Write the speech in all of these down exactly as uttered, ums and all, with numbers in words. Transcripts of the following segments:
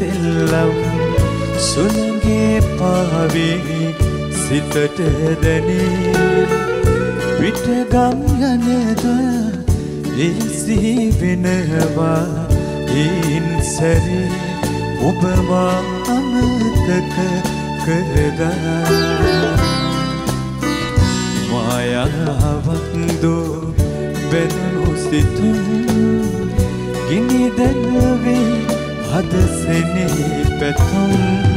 සෙල්ලම් සුළඟේ පාවී සිතට දැනේ විටගම් යනද එසි වෙනවා ඉන් සැරේ ඔබවා අමතක කරදා මායාවක් දෝ බැඳුණු සිතුම් ගිනි දැල්වේ හදසනේ පැතුම්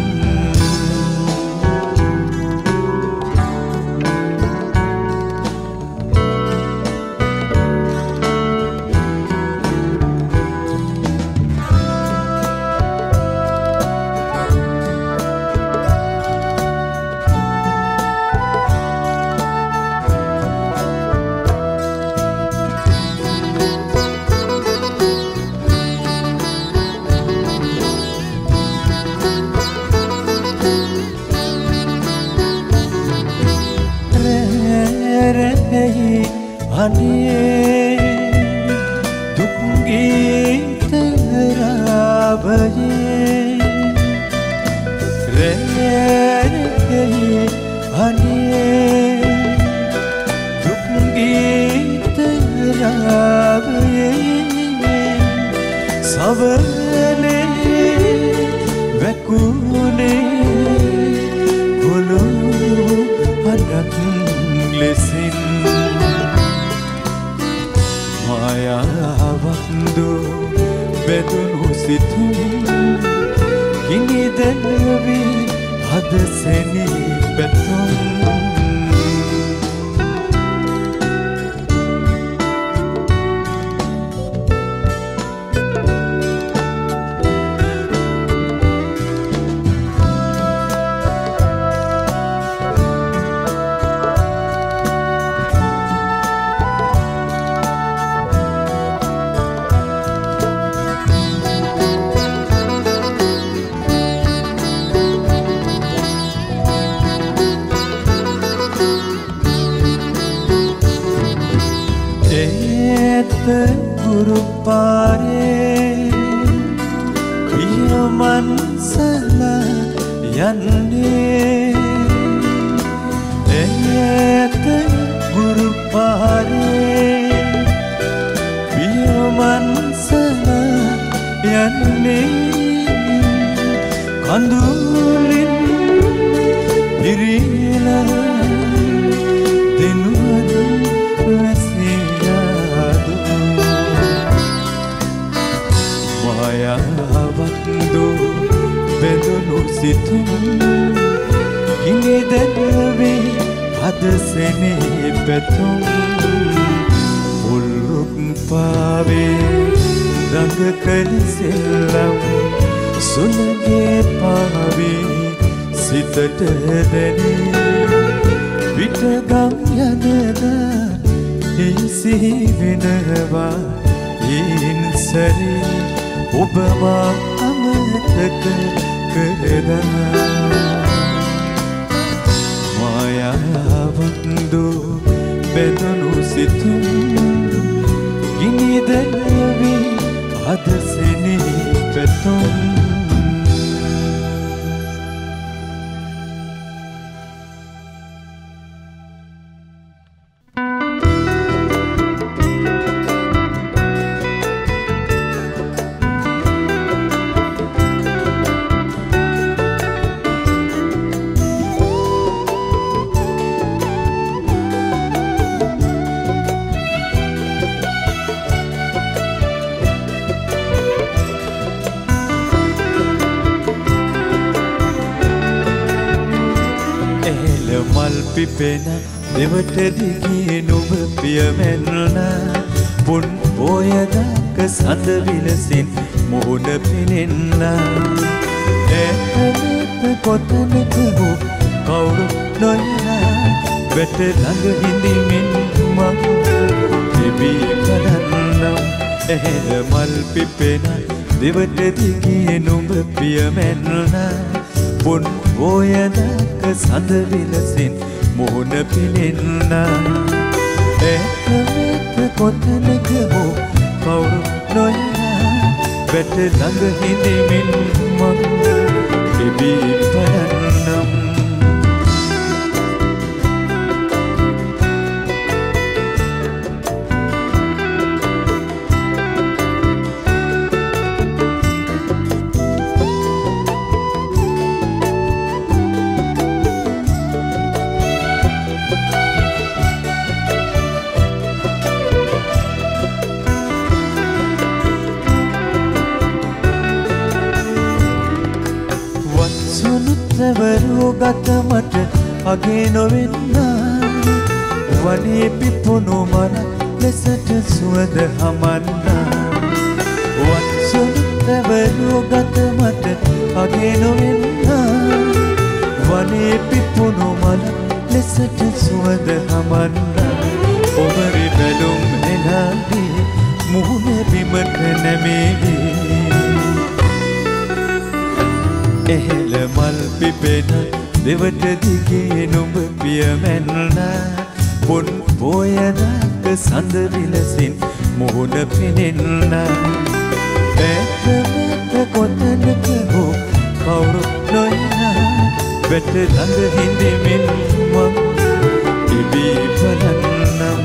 පිපෙන දෙවට දිගේ නුඹ පියමැන්න පුන් පොයදක සඳ විලසින් මුහුණ පෙනෙන්න ඇතනත කොතනක හෝ කවුරු නොයනා වැට ළඟ හිඳිමින් මං දෙවී බලන්නම් ඇහැල මල් පිපෙන දෙවට දිගේ නුඹ පියමැන්න පුන් පොයදක සඳ විලසින් මුහුණ පිනෙන්න ඇතනත කොතනක හෝ කවුරු නොයනා වැට ළඟ හිඳිමින් මං එබී බලන්නම් ගත මට අගේ නොවෙන්නා වනේ පිපුණු මන ලෙසට සුවඳ හමන්නා වත්සුන්තවරු ගත මට අගේ නොවෙන්නා වනේ පිපුණු මන ලෙසට සුවඳ හමන්නා ඔබරි බැලුම් හෙලාදී මුහුණ බිමට නැමේදී එහෙල මල් පිපෙන දෙවට දිගේ නුඹ පියමැන්නා පොන් පෝයදක සඳ විලසින් මුහුණ පෙනෙන්නා ඇතමැත කොතනක හෝ කවුරු නොයනා වැට ළඟ හිඳෙමින් මං ඉබී බලන්නම්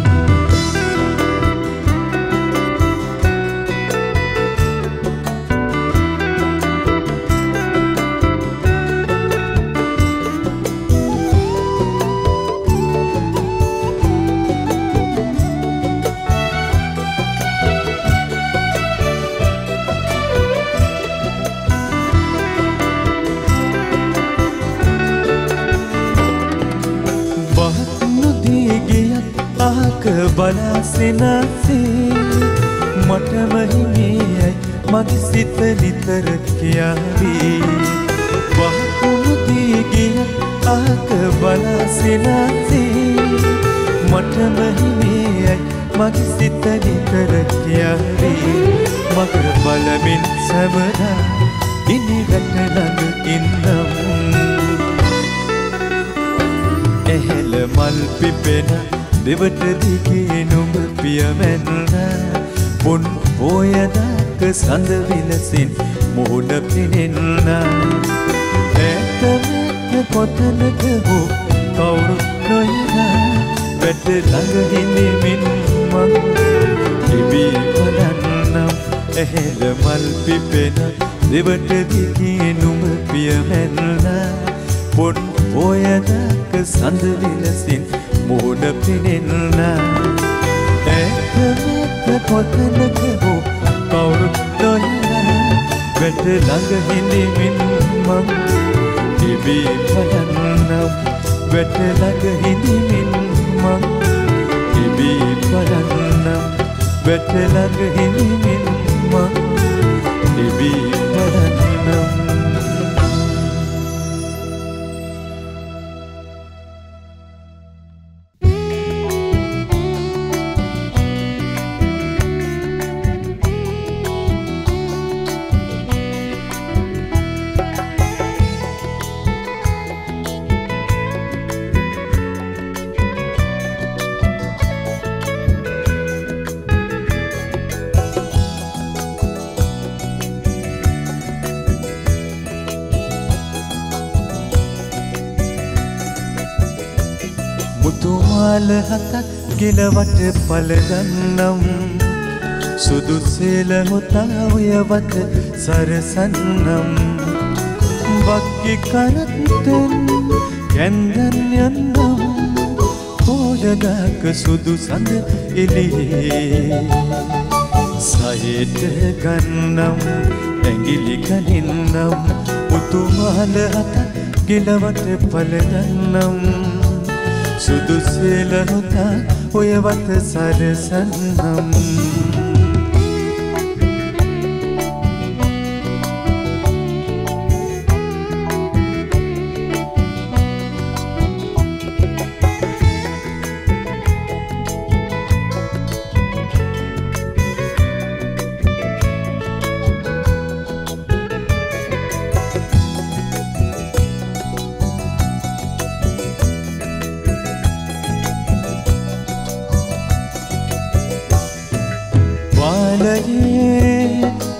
බලා සිනාසේ මටම හිමියයි මගේ සිත නිතර කියාවී වහකුණු දී ගිය අහක බලා සිනාසේ මටම හිමියයි මගේ සිත නිතර කියාවී මගර බලමින් සැමදා ඉනි වැට ළඟ ඉන්නම් එහෙල මල් පිපෙන දෙවට දිගේ නුඹ පියමැන්නා පොන් පෝයදක සඳ විලසින් මුහුණ පෙනෙන්නා ඇතමැත කොතනක හෝ කවුරු නොයනා වැට ළඟ හිඳෙමින් මං ඉබී බලන්නම් එහෙල මල් පිපෙන දෙවට දිගේ නුඹ පියමැන්නා පොන් පෝයදක සඳ විලසින් මුහුණ පෙනෙන්නා ඇතමැත කොතනක හෝ කවුරු නොයනා වැට ළඟ හිඳෙමින් මං ඉබී බලන්නම් වැට ළඟ හිඳෙමින් මං ඉබී බලන්නම් වැට ළඟ හිඳෙමින් මං ඉබී බලන්නම් මුතුමාල හතක් ගෙලවට පලගන්නම් සුදු සේල හොතා ඔයවට සරසන්නම් වක්කි කරත්තෙන් කැන්දන් යන්නම් පෝයදක සුදු සඳ එළියේ සයට ගන්නම් ඇඟිලි ගනින්නම් මුතුමාල හතක් ගෙලවට පලගන්නම් සුදු සේල හොතා ඔයවට සරසන්නම්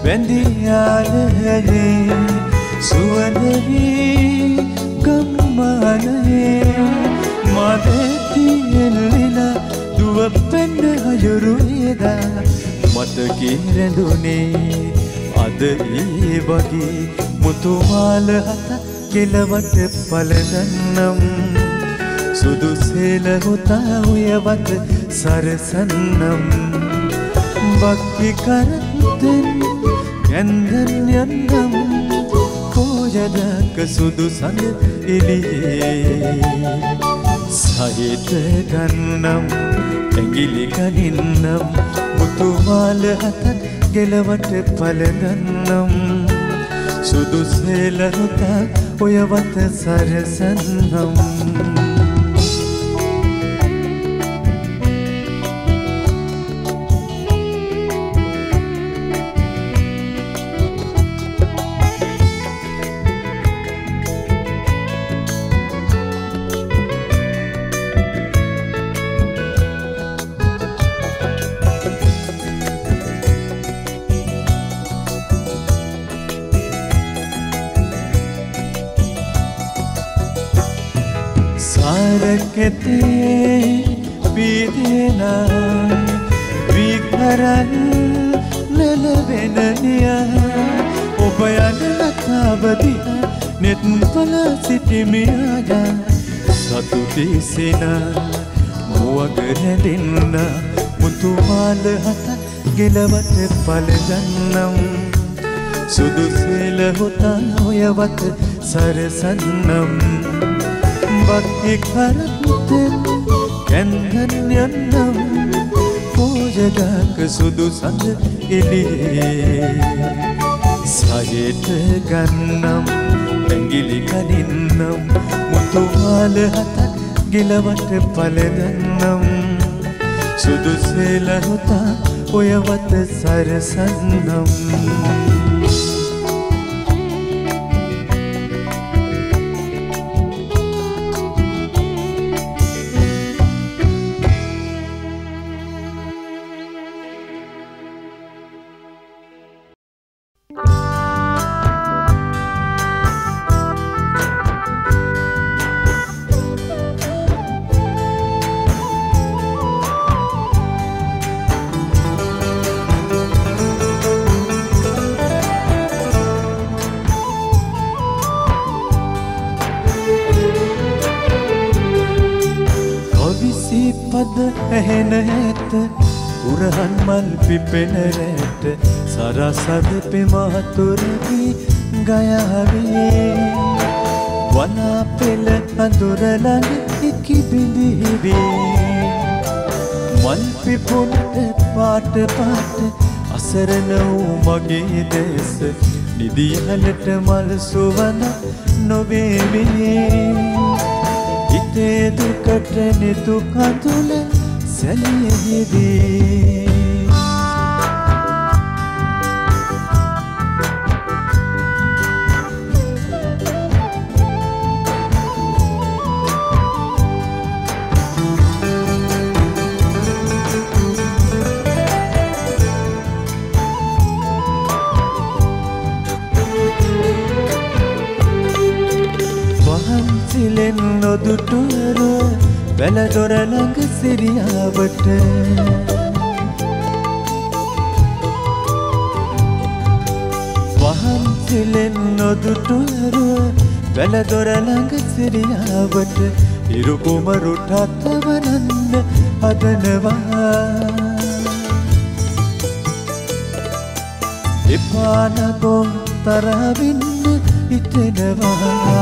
වැඳියාලයේ සුවඳ වී ගම්මානයේ මදැති එල්ලිලා දුව පැන්න හයුරු එදා මතකේ රැඳුනේ අද ඒ වගේ මුතු මාල හත කෙලවට පලදන්නම් සුදු සේල හොතා උයවත් සරසන්නම් බක්කි කරත්තෙන් කැන්දන් යන්නම් පෝජදක සුදු සඳ එළියේ සහිත ගන්නම් ඇඟිලි ගනින්නම් මුතු මාල හතක් ගෙලවට පලදන්නම් සුදු සේල හොතා ඔයවත් සරසන්නම් सारकते पीदेना विकरन नलवेननिया उबयन लताबदिया नेत्पल सिटिमिया सतुतिसिना मुवगरदिन्न मुतुमाल हता ගෙලවට පලදන්නම් සුදු සේල හොතා ඔයවත් සරසන්නම් බක්කි කරත්තෙන් කැන්දන් යන්නම් පෝජගක සුදු සඳ එළියේ සයට ගන්නම් ඇඟිලි කනින්නම් මුතු මාල හතක් ගෙලවට පලදන්නම් සුදු සේල හොතා ඔයවත් සරසන්නම් පද ඇහෙන ඇත උරහන් මල් පිපෙන රැට සරසද පෙමතුරවි ගයාවේ වනා පෙළ අඳුර ළඟ ඉකි බිඳිවි මල් පිපුණට පාට පාට අසරණ වූ මගේ දේශ නිදිහලට මල් සුවඳ නොවේවි හිතේ දුකට නිතු කඳුල සැලියෙහිදී වහන්සිලෙන් නොදුටුවර වැලදොර ළඟ සිරියාවට වහන්සිලෙන් නොදුටුවර වැලදොර ළඟ සිරියාවට ඉරුකුමරුට අතවනන්න හදනවා එපා නගෝ තරවින්න හිතෙනවා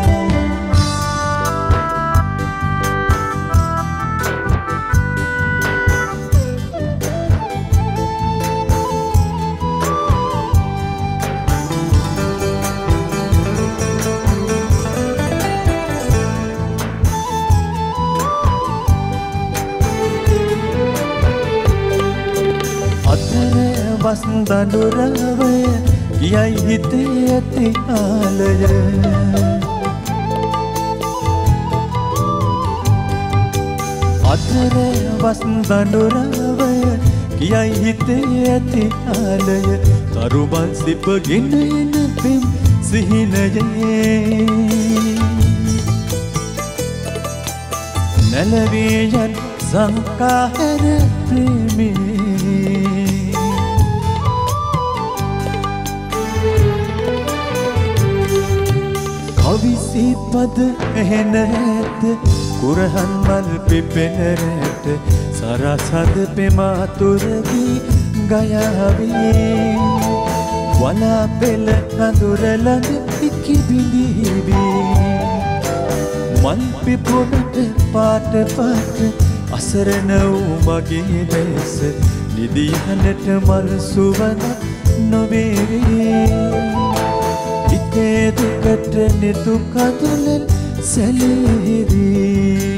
වස්දඬුරවය යයි හිතේ ඇති ආලය අතර වස්දඬුරවය කියයි හිතේ ඇති ආලය තරුබන් සිපගෙන එන පෙම් සිහිනයේ නැලවී යන සංකාර ප්‍රේමී කවිසි පද ඇහෙන ඇත කුරහන් මල් පිපෙන රැට සරසද පෙමාතුරදී ගයාවී වලා පෙළ අඳුර ළඟ ඉකි බිඳීවී මල් පිපුණට පාට පාට අසරණ වූ මගේ දැස නිදියනට මල් සුවඳ නොවේවී හිතේ දුකට නිතු කඳුලෙන් සැලීවී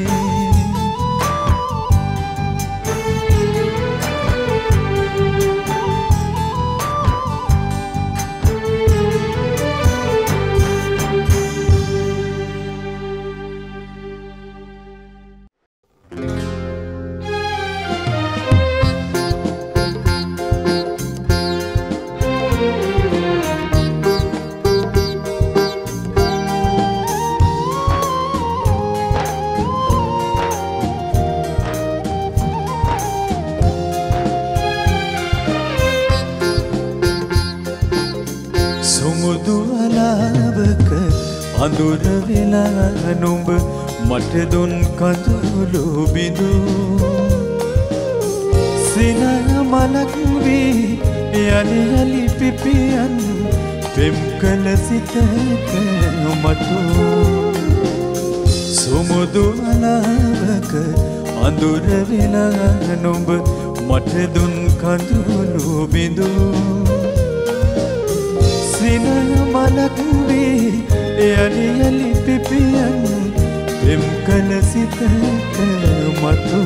අඳුර වෙලා නුඹ මට දුන් කඳුළු බිඳු සින මලක් වී යලි යලි පිපියන් පෙම් කළ සිතක මතු සුමුදු අලාවක අඳුර වෙලා නුඹ මට දුන් කඳුළු බිඳු සින මලක් වී යලි යලි පිපියන් පෙම් කළ සිතක මතු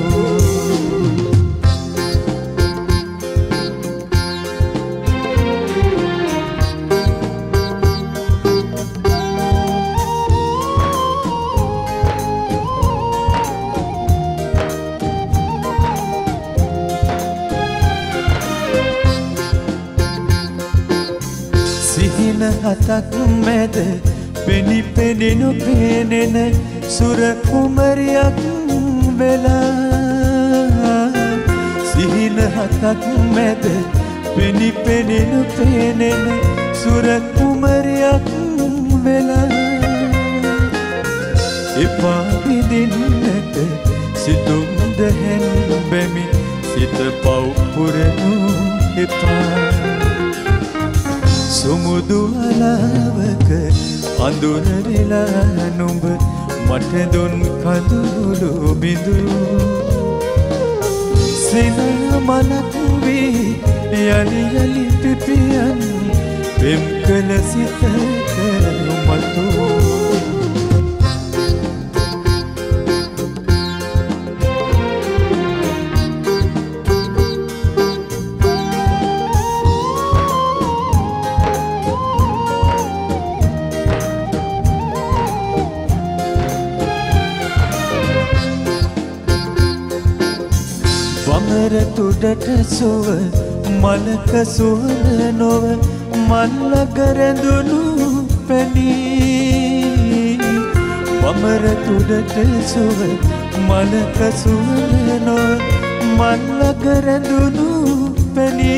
සිහින හතක් මැද පෙනි පෙනෙනු පෙනෙන සුර කුමරියක් වෙලා සිහින හතක් මැද පෙනි පෙනෙනු පෙනෙන සුර කුමරියක් වෙලා එපා විඳින්නට සිතුම් දැහැන් බැමි සිත පව් පුරනු එපා සුමුදු අලාවක අඳුර වෙලා නුඹ මට දුන් කඳුළු බිඳු සින මලක් වී යලි යලි පිපියන් පෙම් කළ සිතක මතු වමර තුඩට සුව මලක සුවඳ නොව මල්ලක රැඳුණු පැණි වමර තුඩට සුව මලක සුවඳ නොව මල්ලක රැඳුණු පැණි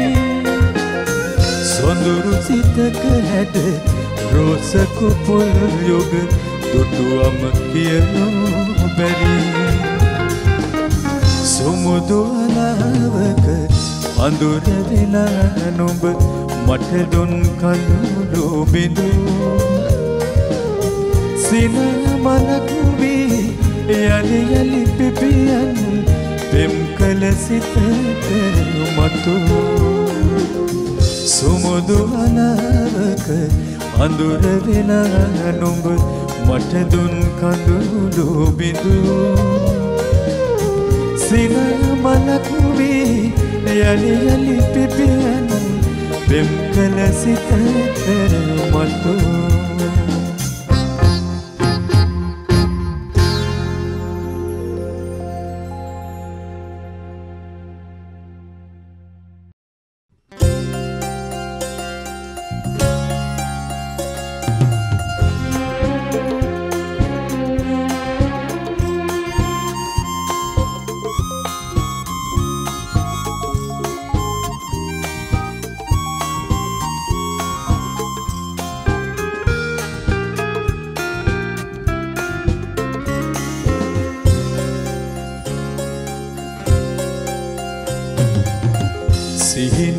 සොඳුරු සිතක හැඩ රෝස කුපුල් යුග දුටුවම කියනු බැරි සුමුදු අලාවක අඳුර වෙලා නුඹ මට දුන් කඳුළු බිඳු සින මලක් වී යලි යලි පිපියන් පෙම් කළ සිතක මතු සුමුදු අලාවක අඳුර වෙලා නුඹ මට දුන් කඳුළු බිඳු සින මලක් වී යලි යලි පිපියන් පෙම් කළ සිතක මතු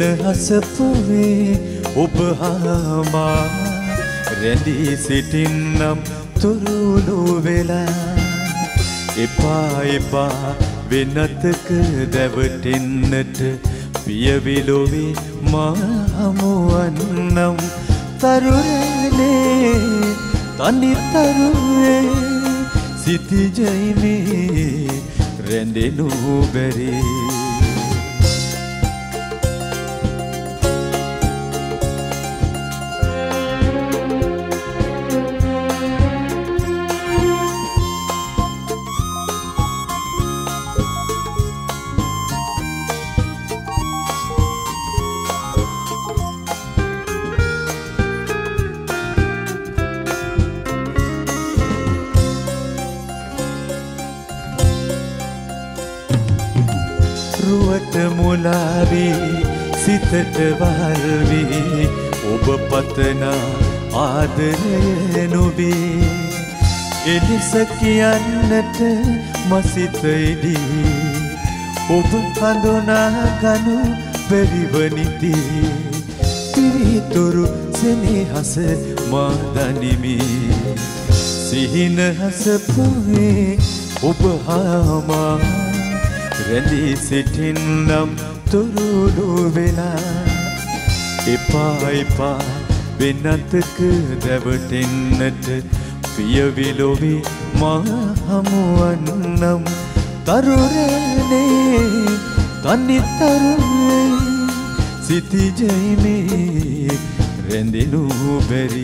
සිහිනහස පුවේ ඔබ හාමා රැඳී සිටින්නම් තුරුළු වෙලා එපා එපා වෙනතක දැවටෙන්නට පියවිලොවේ මා හමුවන්නම් තරුරනේ තනි තරුවේ සිතිජයිනේ රැඳෙනු බැරි රුවට මුලාවී සිතට වහල්වී ඔබ පතනා ආදරය නොවේ එලෙස කියන්නට මසිතයිදී ඔබ හඳුනා ගනු බැරිවනිති පිරිතුරු සෙනෙහස මා දනිමි සිහිනහස පුවේ ඔබ හාමා රැඳී සිටින්නම් තුරුළු වෙලා එපා එපා වෙනතක දැවටෙන්නට පියවිලොවේ මා හමුවන්නම් තරුරනේ තනි තරුවේ සිතිජයිනේ රැඳෙනු බැරි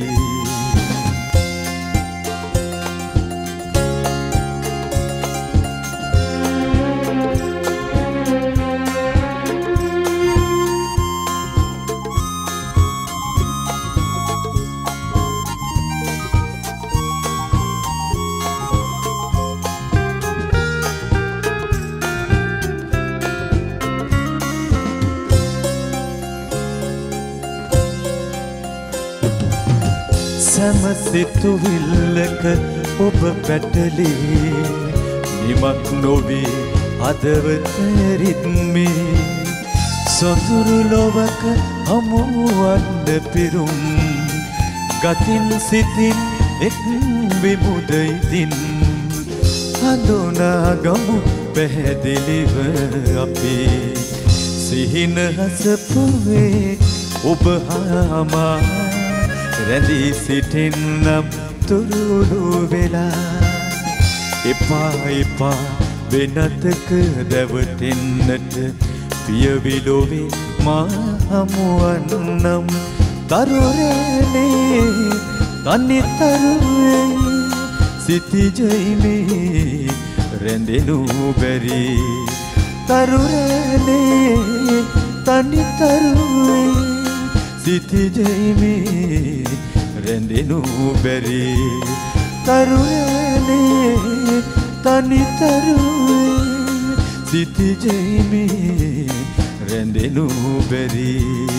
සැමසිතුවිල්ලක ඔබ පැටලී නිමක් නොවී හදවත රිද්මේ සොඳුරු ලොවක හමුවන්න පිරුම් ගතින් සිතින් එක් විමුදයිතින් හඳුනා ගමු පැහැදිලිව අපේ සිහිනහස පුවේ ඔබ හාමා රැඳී සිටින්නම් තුරුළු වෙලා එපා එපා වෙනතක දැවටෙන්නට පියවිලොවේ මා හමුවන්නම් තරුරනේ තනි තරුවේ සිතිජයිනේ රැඳෙනු බැරි තරුරනේ තනි තරුවේ සිතිජයිනේ රැඳෙනු බැරි තරුරනේ තනි තරුවේ සිතිජයිනේ රැඳෙනු බැරි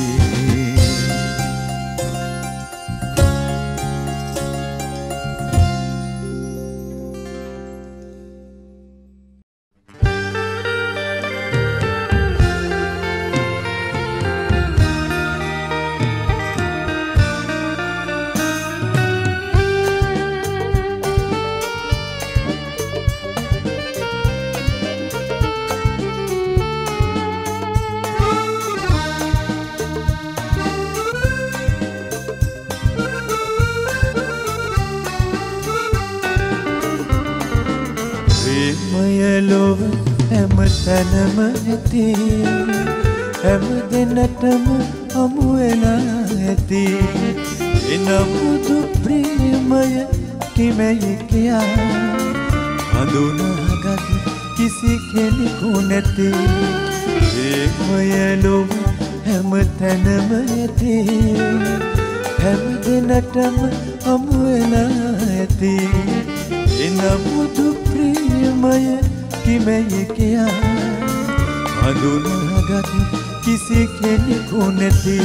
ලොව හැම තැනම ඇති හැම දෙනටම හමු වෙලා ඇති එනමුදු ප්‍රේමය කිමැයි කියා හඳුනාගත් කිසි කෙනෙකු නැති ප්‍රේමය ලොව හැම තැනම ඇති හැම දෙනටම හමු වෙලා ඇති එනමුදු ප්‍රේමය කිමැයි කියා හඳුනාගත් කිසි කෙනෙකු නැති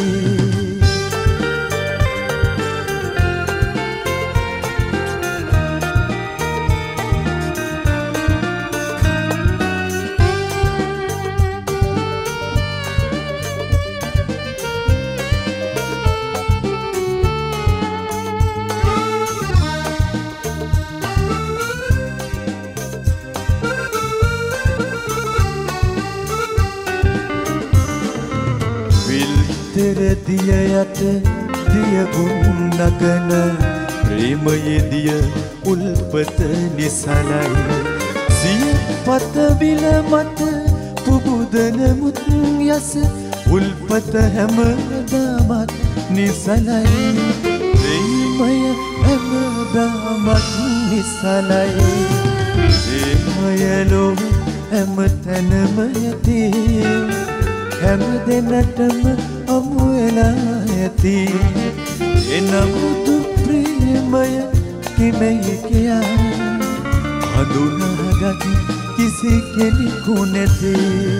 දිය යට දිය ගුන් නගන ප්‍රේමයේ දිය උල්පත නිසලයි සිය පත විල මත පුබුදන මුත් යස උල්පත හැමදාමත් නිසලයි ප්‍රේමය හැමදාමත් නිසලයි ප්‍රේමය ලොව හැම තැනම ඇති හැම දෙනටම අමු වෙලා ඇති එනමුතු ප්‍රේමය කිමෙයි කියා හඳුනාගත් කිසි කෙනෙකු නැති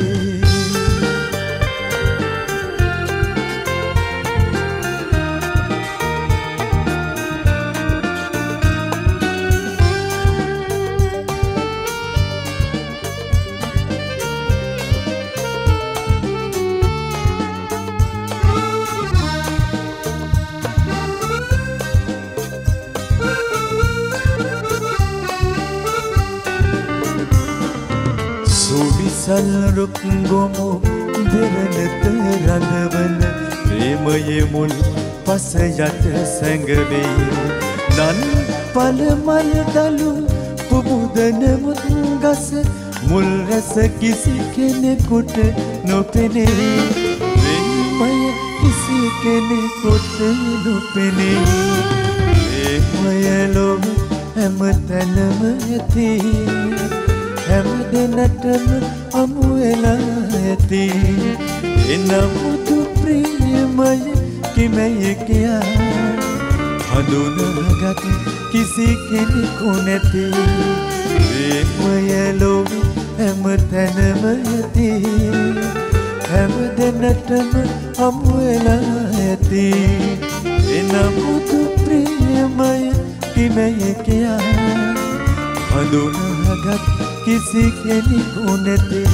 සල්රුක් ගොමු දෙරණත රඳවන ප්‍රේමයේ මුල් පස යට සැඟවේ නන් පල මල් දලු පුබුදන මුත් ගස මුල් රස කිසි කෙනෙකුට නොපෙනේ ප්‍රේමය කිසි කෙනෙකුට නොපෙනේ ප්‍රේමය ලොව හැම තැනම ඇති හැම දෙනටම අමු වෙලා ඇති එනමුතු ප්‍රේමය කිමෙයි කියා හඳුනාගත් කිසි කෙනෙකු නැති ප්‍රේමය ලොව හැම තැනම ඇති හැම දෙනටම අමු වෙලා ඇති එනමුතු ප්‍රේමය කිමෙයි කියා හඳුනාගත් किसी කෙනෙකු නැති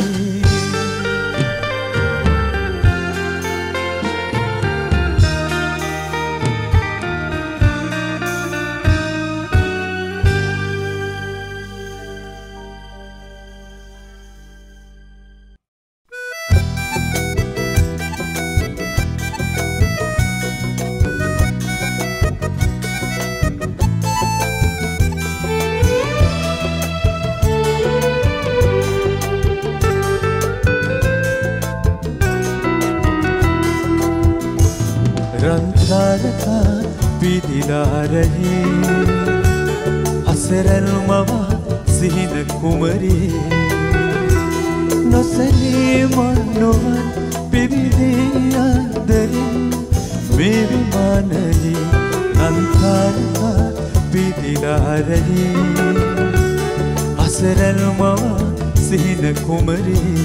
रंधारता पीदिला रही असरल मवा सिहिन कुमरी नसली मनोवन पिविदिया दरिन मेरी मानली रंधारता पीदिला रही असरल मवा सिहिन कुमरी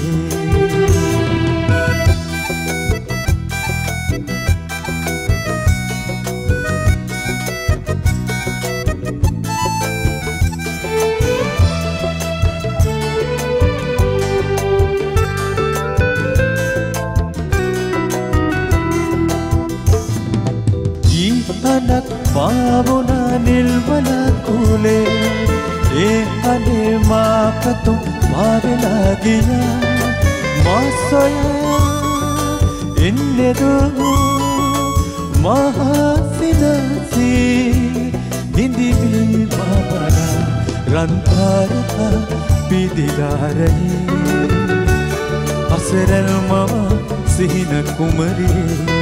anak pamuna nilwala kule e ane mapatum mavela giya masaya innedu mahasinasi indivi babana rantharata pidila rahi asaral mama sihina kumari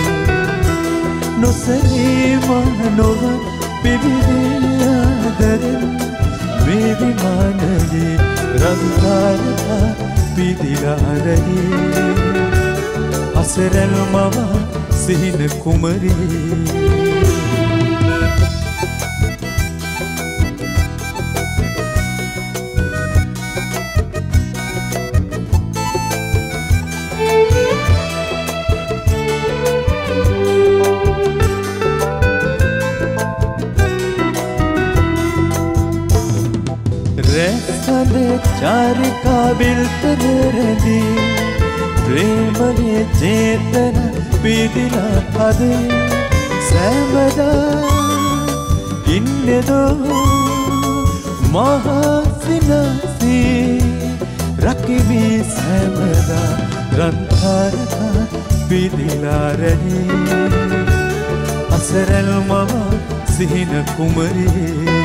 නොසලී මනොව පිබිදියා දරෙන් මේ විමානයේ රන්තරතා පිදිලා රහි අසරල මම සිහින කුමරී चारिका बिल्तन रदी प्रेमले चेतन पीदिला अदे सैमदा इन्नेदो महासिनासी रकिवी सैमदा रंथरता පිදිලා රැහි අසරල් මව සිහින කුමරියේ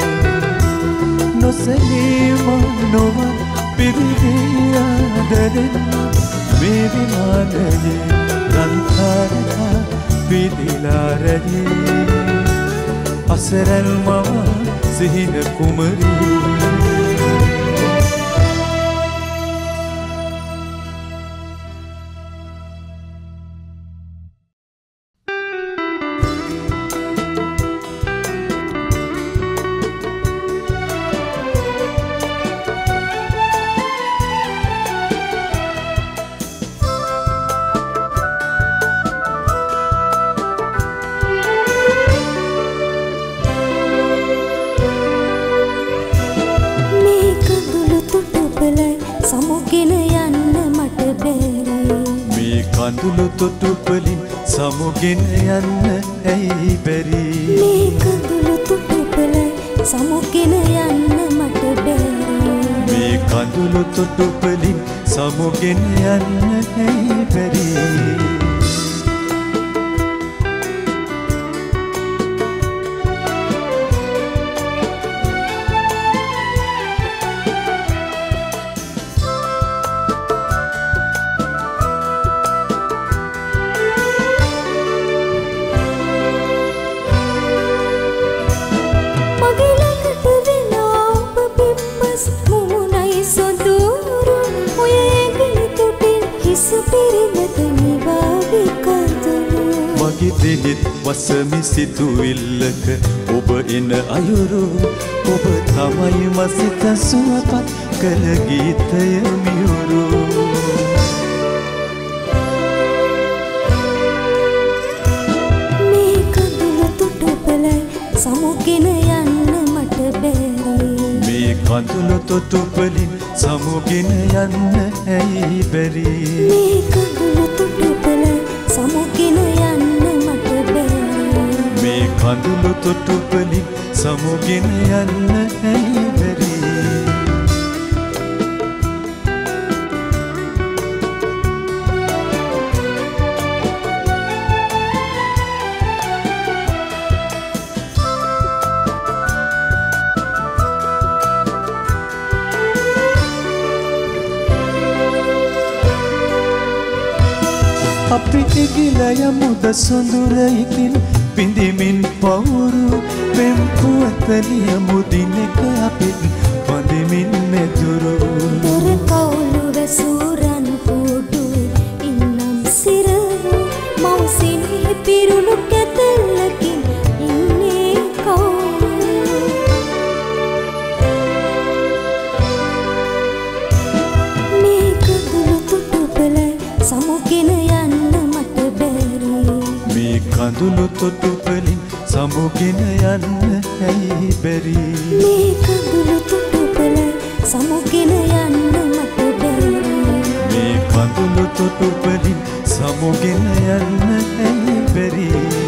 නොසලීම නොව පිරිවී ආදරෙන් මේ විමානයේ රන්තරකා පිදිලා රැහි අසරල් මව සිහින කුමරියේ කඳුළු තොටුපලින් සමුගෙන යන්න ඇයි බැරි මේ කඳුළු තොටුපලයි සමුගෙන යන්න මට බැරි මේ කඳුළු තොටුපලින් සමුගෙන යන්න ඇයි බැරි දිනෙත් වසමි සිතුවිල්ලක ඔබ එන අයුරු ඔබ තමයි මසිත සුවපත් කළ ගීතය මියුරු මේ කඳුළු තොටුපලයි සමුගෙන යන්න මට බැරි මේ කඳුළු තොටුපලින් සමුගෙන යන්න ඇයි බැරි මේ කඳුළු තොටුපලයි සමුගෙන යන්න මේ කඳුළු තොටුපලින් සමුගෙන යන්න ඇයි බැරි අපි ඉගිල යමුද සොඳුරයිකින් පිඳිමින් පවුරු පෙම් පුවතලියමු දිනක අපිත් පඳිමින් මෙදුරු දොර කවුළු වැසූරන් කූඩුවේ ඉන්නම් සිරවු මවසිනෙහි පිරුණු කැතැල්ලකින් ඉන්නේ කවුරු මේ කඳුළු තොටුපලයි සමුගෙන යන්න මට බැරි මේ කඳුළු තොටුපලින් සමුගෙන යන්න ඇයි බැරි මේ කඳුළු තොටුපලයි සමුගෙන යන්න මට බැරි මේ කඳුළු තොටුපලින් සමුගෙන යන්න ඇයි බැරි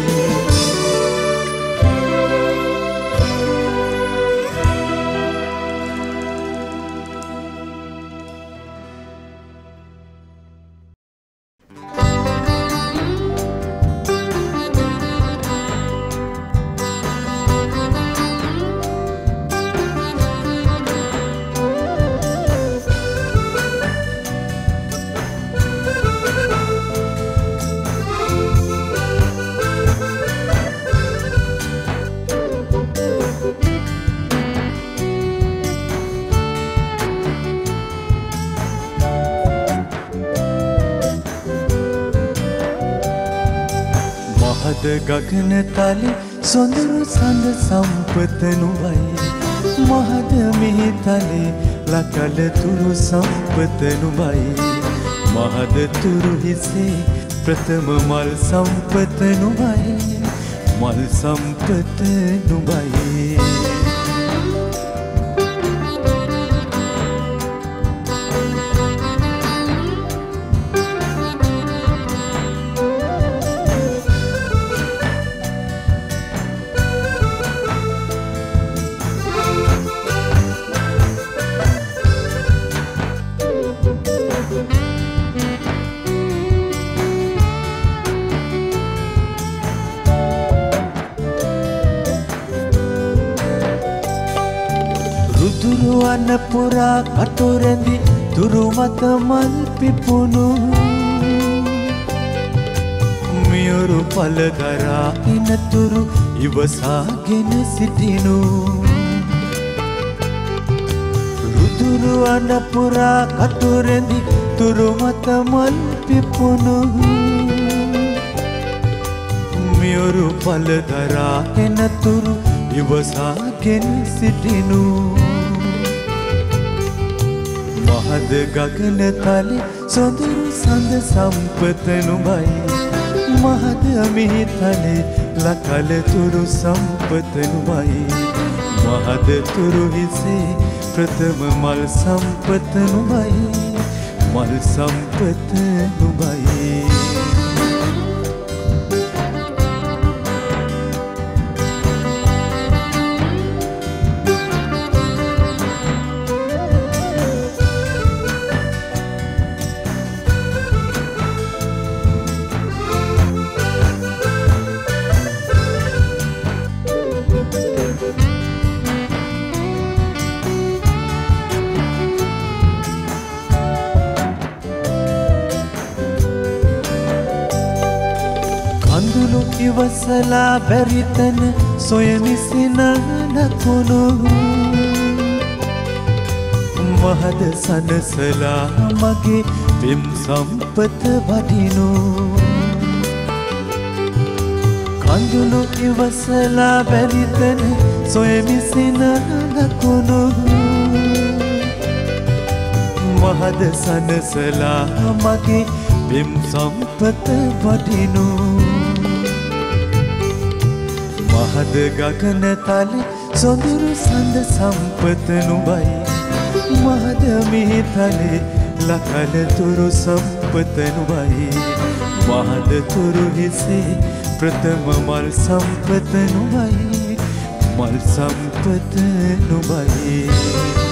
ගගන තලි සොඳුරු සඳ සම්පතනුවයි මහද මෙහි තලේ ලකල තුරු සම්පතනුවයි මහද තුරු හිසේ ප්‍රථම මල් සම්පතනුවයි මල් සම්පතනුවයි රුදුරුවන පුරා කටුරැඳි තුරු මත මල් පිපුණු මියුරු පලදරා ඉනතුරු ඉවසාගෙන සිටිනු රුදුරුවන පුරා කටුරැඳි තුරු මත මල් පිපුණු මියුරු පලදරා එනතුරු ඉවසාගෙන සිටිනු මහද ගගන තලි සොඳුරු සඳ සම්පත නුඹයි මහද මිහි තලි ලකල තුරු සම්පත නුඹයි මහද තුරු හිසේ ප්‍රථම මල් සම්පත නුඹයි මල් සම්පත නුඹයි කඳුළු ඉවසලා බැරිතන සොයමිසින නකුණු මහද සනසලා මගේ පෙම් සම්පත වඩිනු කඳුළු ඉවසලා බැරිතන සොයමිසින නකුණු මහද සනසලා මගේ පෙම් සම්පත වඩිනු මහද ගගන තලි සොඳුරු සඳ සම්පත නුඹයි මහද මිහි තලි ලකල තුරු සම්පත නුඹයි මහද තුරු හිසේ ප්‍රථම මල් සම්පත නුඹයි මල් සම්පත නුඹයි